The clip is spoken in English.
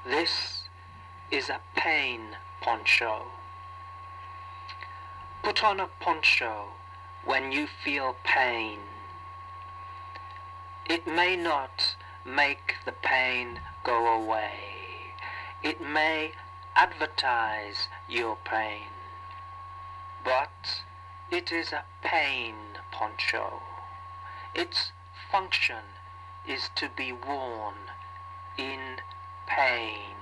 This is a pain poncho. Put on a poncho when you feel pain. It may not make the pain go away. It may advertise your pain. But it is a pain poncho. Its function is to be worn in pain.